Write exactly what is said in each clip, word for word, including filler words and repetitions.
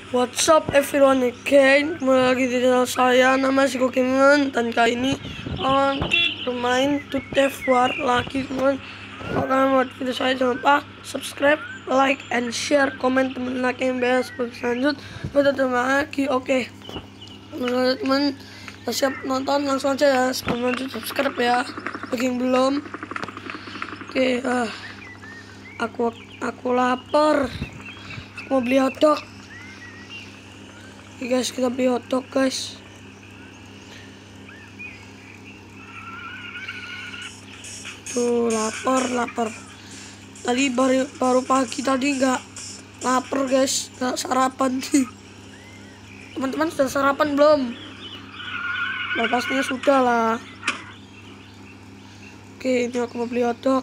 What's up everyone again, kembali lagi di channel saya, nama si Kokiman. Dan kali ini akan bermain Tutef War lagi teman. Kalau kalian mau video saya jangan lupa subscribe, like, and share, komen teman like yang biasa seperti selanjut. Kita terima lagi, oke teman, siap nonton langsung aja ya. Sebelum lanjut subscribe ya, bagi yang belum. Oke, uh, aku aku lapar, aku mau beli hotdog. Oke guys, kita beli hotdog guys. Tuh lapar lapar. Tadi baru baru pagi tadi nggak lapar guys, nggak sarapan sih. Teman-teman sudah sarapan belum? Nah, pastinya sudah lah. Oke, ini aku mau beli hotdog.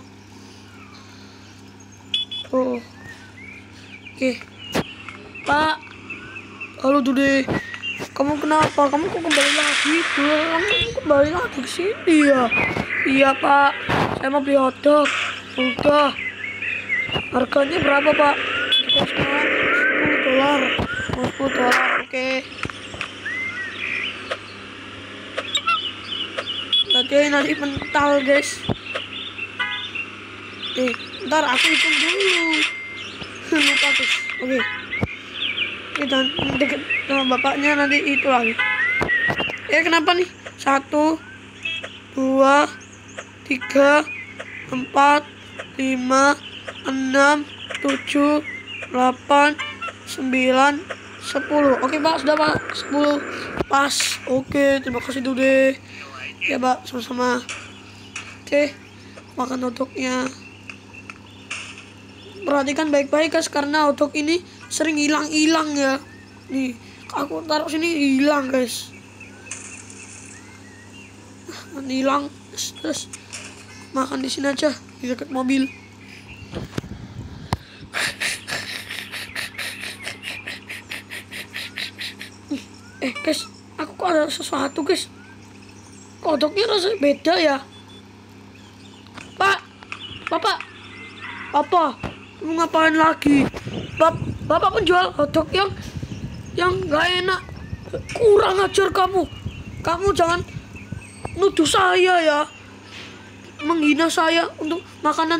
Oh, oke Pak. Halo Dude, kamu kenapa? Kamu kok kembali lagi? Kamu kembali lagi ke sini ya? Iya Pak, saya mau beli hotdog. Udah. Harganya berapa Pak? Kita sekarang sepuluh dolar. sepuluh dolar, oke. Nanti nanti mental guys. Eh, ntar aku hitung dulu. Lupa guys. Oke. Oke, dan deket sama bapaknya nanti itu lagi. Eh kenapa nih? Satu, dua, tiga, empat, lima, enam, tujuh, delapan, sembilan, sepuluh. Oke Pak, sudah Pak. Sepuluh pas. Oke, terima kasih Dude. Ya Pak, sama-sama. Oke, makan hotdognya. Perhatikan baik-baik guys, karena hotdog ini sering hilang-hilang ya. Nih, aku taruh sini hilang guys. Nah, hilang. Terus, terus makan di sini aja di dekat mobil. Eh guys, aku kok ada sesuatu guys. Kok hotdognya rasanya beda ya? Pak, Bapak, apa? Kamu ngapain lagi? Bap Bapak penjual hotdog yang yang nggak enak. Kurang ajar kamu. Kamu jangan nuduh saya ya, menghina saya untuk makanan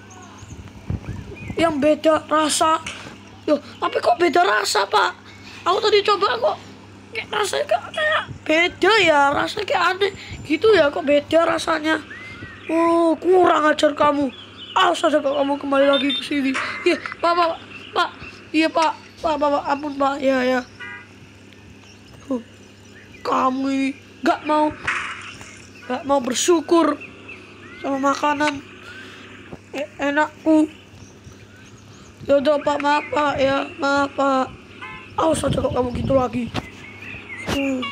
yang beda rasa. Loh, tapi kok beda rasa Pak? Aku tadi coba kok kayak rasanya kayak, kayak beda ya, rasanya kayak aneh gitu ya, kok beda rasanya. Oh, kurang ajar kamu. Awas saja kalau kamu kembali lagi ke sini. Iya, Pak, Pak, Pak. Iya, Pak. Pak, Pak, Pak. Ampun, Pak. Iya, ya. Huh. Kamu ini gak mau gak mau bersyukur sama makanan e enakku. Ya udah, Pak. Maaf, Pak. Ya, maaf, Pak. Awas saja kalau kamu gitu lagi. Huh.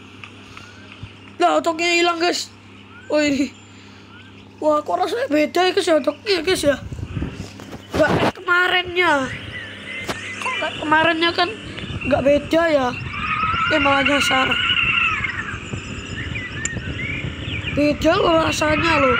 Lah, hotdognya hilang, guys. Oh, ini. Wah, kok rasanya beda ya guys ya hotdognya guys ya. Gak kayak kemarinnya. Kok kayak kemarinnya kan gak beda ya. Eh malah nyasar. Beda loh rasanya loh.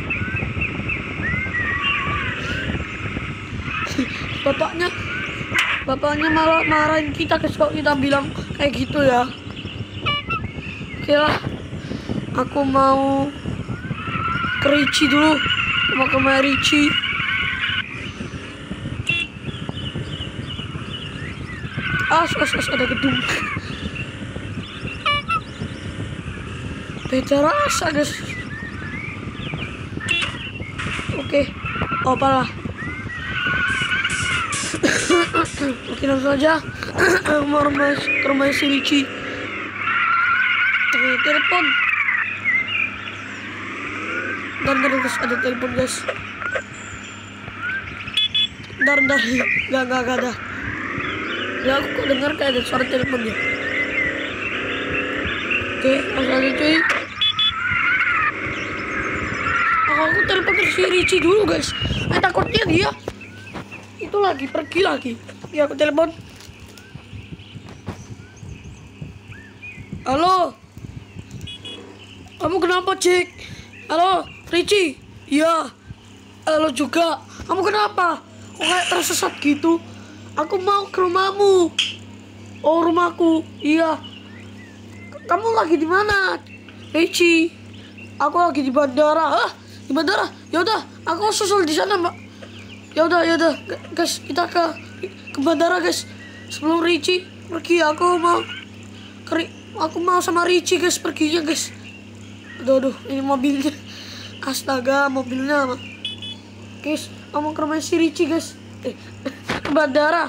Bapaknya Bapaknya malah marahin kita guys kalau kita bilang kayak gitu ya. Oke lah. Aku mau Ricci dulu, mau ke Ricci. As, as, as, ada gedung. Beda rasa guys. Oke, apalah. Oke, langsung aja. Mau rumah, ke rumah si Ricci. Oke, telepon. Dan terus ada telepon guys. Bentar, bentar. Gak, gak, gak ada. Ya aku kok dengar kayak ada suara telepon ya. Oke, langsung aja cuy. Aku, aku telepon ke si Ricci dulu guys. Eh takutnya dia itu lagi pergi lagi. Ya aku telepon. Halo. Kamu kenapa Jack? Halo Ricci, iya. Halo juga. Kamu kenapa? Kok kayak tersesat gitu? Aku mau ke rumahmu. Oh, rumahku. Iya. Kamu lagi di mana, Ricci? Aku lagi di bandara. Hah? Di bandara? Ya udah, aku susul di sana, Mbak. Ya udah, ya udah, guys, kita ke ke bandara, guys. Sebelum Ricci pergi, aku mau keri, aku mau sama Ricci, guys, perginya, guys. Aduh, aduh, ini mobilnya. Astaga, mobilnya, Mbak. Guys, aku mau ke rumah si Ricci, guys. Eh, ke bandara.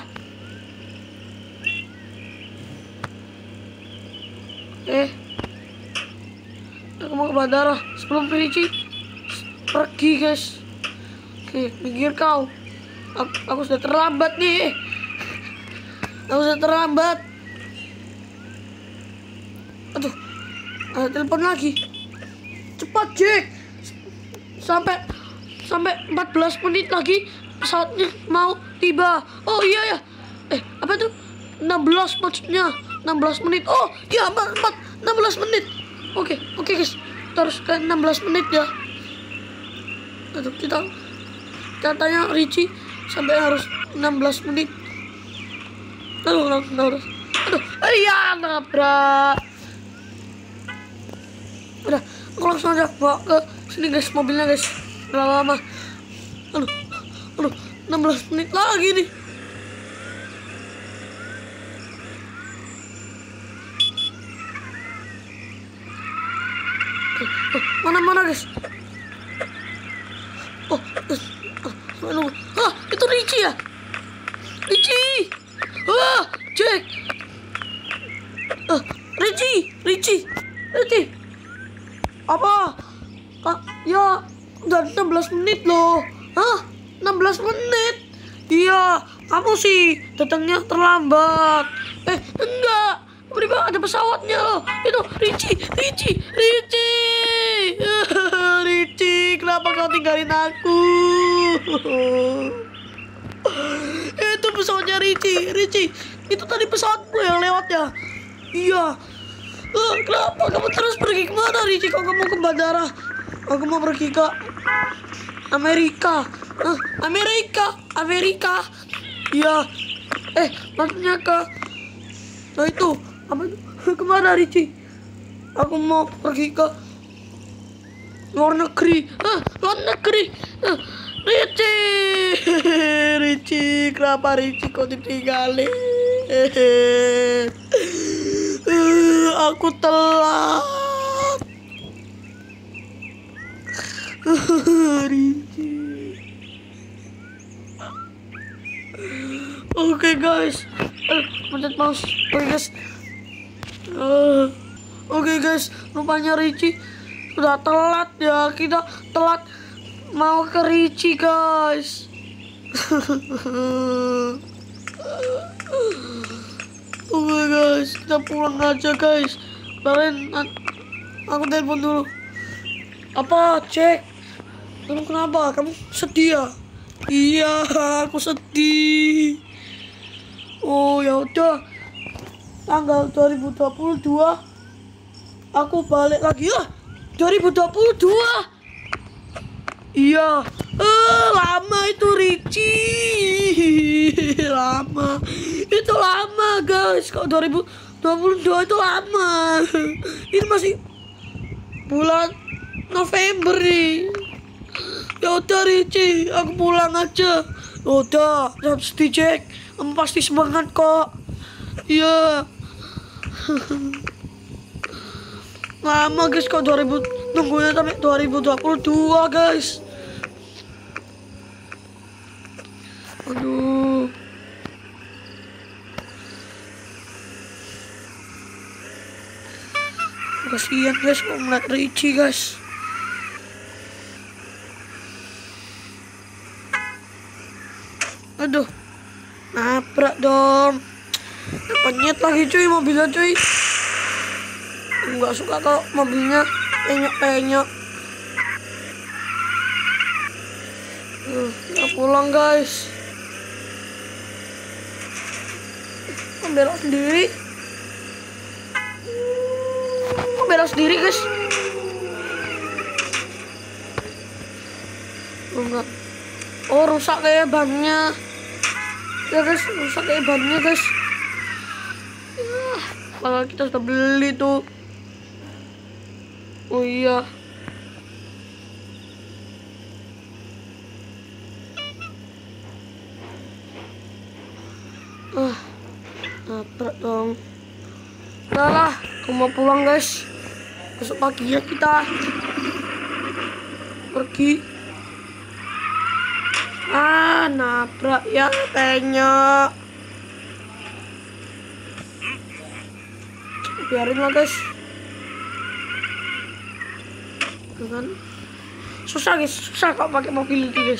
Eh, aku mau ke bandara sebelum Ricci pergi, guys. Oke, minggir kau. Aku, aku sudah terlambat nih. Aku sudah terlambat. Aduh, ada telepon lagi. Cepat, Jack. Sampai sampai empat belas menit lagi pesawatnya mau tiba. Oh iya ya. Eh, apa tuh? enam belas maksudnya. enam belas menit. Oh, ya empat enam belas menit. Oke, oke, guys. Kita harus ke enam belas menit ya. Aduh, kita katanya Ricci sampai harus enam belas menit. Aduh, aduh, aduh. Aduh, iya, nabrak. Udah, aku langsung aja bawa ke sini, guys, mobilnya, guys. Udah lama. Aduh, aduh, enam belas menit lagi nih. Oh, mana-mana, guys. Oh, oh, ah, itu Ricci ya? Ricci. Ah, Jack. Ah, Ricci, Ricci, Ricci. Apa? Kak, ya, udah enam belas menit loh. Hah? enam belas menit? Iya, kamu sih datangnya terlambat. Eh, enggak. Tiba-tiba ada pesawatnya loh. Itu Ricci, Ricci, Ricci. Ricci, kenapa kau tinggalin aku? Itu pesawatnya Ricci, Ricci. Itu tadi pesawatku yang lewat ya. Iya. Uh, kenapa kamu terus pergi kemana, Ricci? Kau mau ke bandara? Aku mau pergi ke Amerika. Uh, Amerika, Amerika. Iya. Eh, maksudnya ke, nah itu apa itu? Kemana, Ricci? Aku mau pergi ke luar negeri. Ah, luar negeri. Ah, Ricci, Ricci, kenapa Ricci kau ditinggalin? Uh, aku telat. Uh, Ricci. Oke, okay, guys. Eh, pencet mouse. Oke, okay, guys. Uh, Oke, okay, guys. Rupanya Ricci sudah telat ya. Kita telat mau ke Ricci, guys. Oke, okay, guys. Kita pulang aja, guys. Kalian, aku telepon dulu. Apa, Cek? Kamu kenapa? Kamu sedih ya? Iya, aku sedih. Oh, ya udah. Tanggal dua ribu dua puluh dua aku balik lagi ya. dua ribu dua puluh dua. Iya. Eh, lama itu, Ricci. Lama. Itu lama, guys. Kalau dua ribu dua puluh dua itu lama. Ini masih bulan November nih. Ya udah, Ricci, aku pulang aja. Udah, jangan sedih, Jack. Kamu pasti semangat kok. Iya. Lama, guys, kok dua ribu nunggunya sampai dua ribu dua puluh dua, guys. Aduh. Kasihan, guys, kok melihat Ricci, guys. Aduh, nabrak dong. Penyet lagi, cuy, mobilnya, cuy. Nggak suka kalau mobilnya penyok-penyok. Uh, kita pulang, guys. Kok belok sendiri? Kok belok sendiri, guys? Oh, enggak. Oh, rusak kayak bannya. Ya, guys, rusak kayak bannya, guys. Uh, kita pulang aja, guys. Kita pulang aja, guys. Uh, oke, okay, guys. Rupanya Ricci sudah telat ya. Kita pulang aja, guys. Uh, oke, okay, guys. Rupanya Ricci sudah telat ya. Kita pulang aja, guys. Uh, oke, okay, guys. Rupanya Ricci sudah telat ya. Kita pulang aja, guys. Kalau kita sudah beli tuh. Oh iya. Ah, lapar dong. Udah lah, aku mau pulang guys. Besok pagi ya kita pergi. Ah, nabrak ya penyok. Biarin lah guys. Kan susah guys, susah kok pakai mobil itu guys.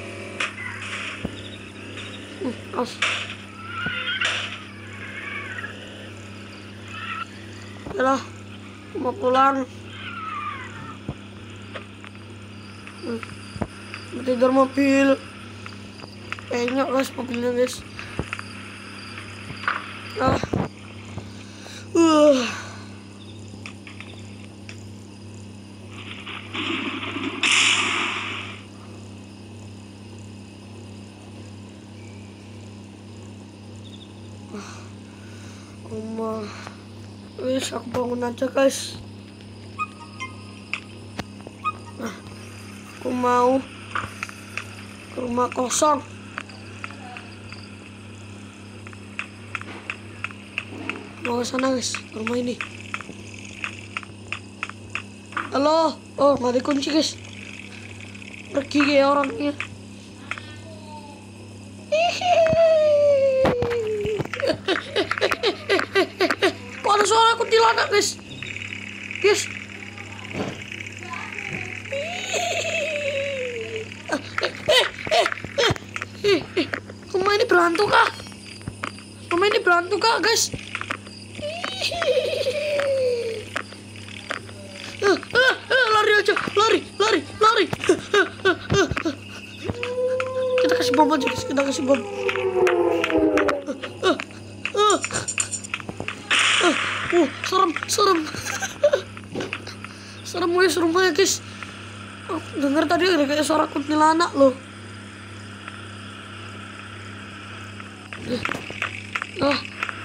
Hmm, as. Yalah, mau pulang. Hmm. Tidur mobil. Penyok guys mobilnya guys. Ah. Uh. Oma, wis aku bangun aja guys. Nah, aku mau ke rumah kosong. Mau ke sana guys, ke rumah ini. Halo, oh nggak dikunci guys. Pergi kayak orangnya. Kok ada suara kuntilanak guys? Guys. Rumah ini berhantu kah? Rumah ini berhantu kah guys? Lari aja, lari, lari, lari. Kita kasih bom aja guys, kita kasih bom. Uh, serem, serem. Serem guys rumahnya guys. Oh, dengar tadi ada kayak suara kuntilanak loh. Ah,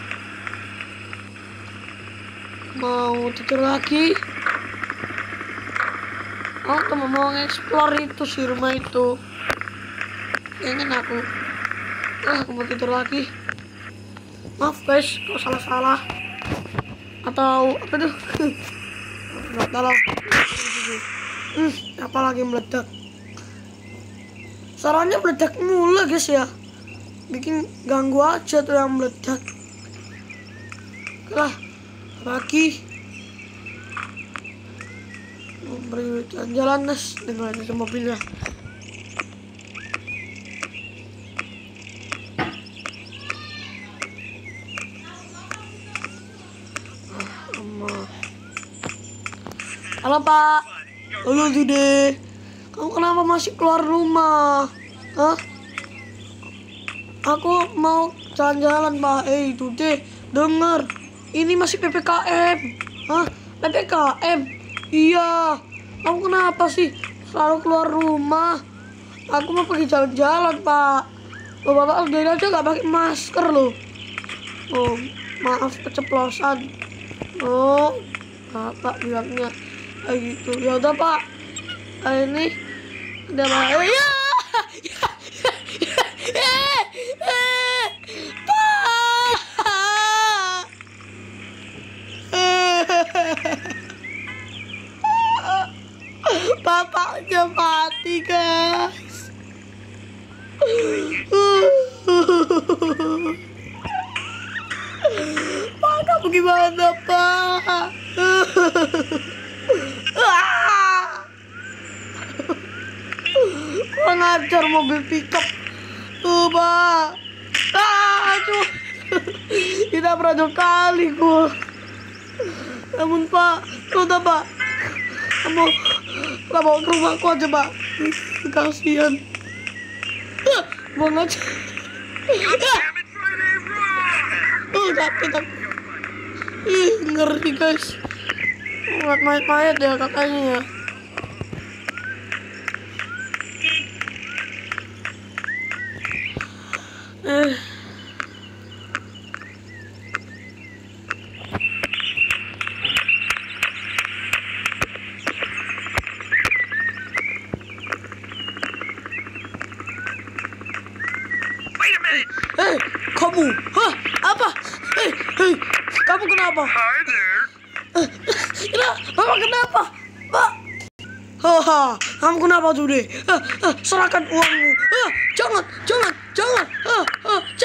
mau tidur lagi. Oh, teman mau nge-explore itu si rumah itu. Pengen aku. Ah, aku mau tidur lagi. Maaf guys, kalau salah-salah. Atau apa tuh? Nggak tahu. Hmm, apa lagi meledak? Sarannya meledak mulu guys ya. Bikin ganggu aja tuh yang meledak. Lah, lagi. Beri jalan-jalan nes dengan itu mobilnya. Halo Pak. Halo Dude. Kamu kenapa masih keluar rumah? Hah? Aku mau jalan-jalan Pak. Eh Dude, denger. Ini masih P P K M. Hah? P P K M? Iya. Kamu kenapa sih selalu keluar rumah? Aku mau pergi jalan-jalan Pak. Oh, Bapak udah aja gak pakai masker loh. Oh, maaf keceplosan. Oh, Bapak bilangnya kayak gitu. Ya udah Pak. Ah, ini ada apa? Oh, ya. Pak. Bapaknya mati guys. Pak, kamu gimana Pak? Kurang ajar mobil pickup tuh Pak. Ah, aduh. Tidak pernah dua kali gua. Namun Pak, udah Pak. Kamu lah bawa ke rumahku aja Pak. Kasihan. Buang aja. Oh, sakit aku. Ih, ngeri guys. Ngeliat mayat-mayat ya katanya ya. Eh. hei, kamu, hah, apa? Hei, hei, kamu kenapa? Eh, Kenapa? Bapak kenapa? Pak? Haha, kamu kenapa Jude? Eh, eh, serahkan uangmu. Eh, jangan, jangan, jangan. Eh, eh,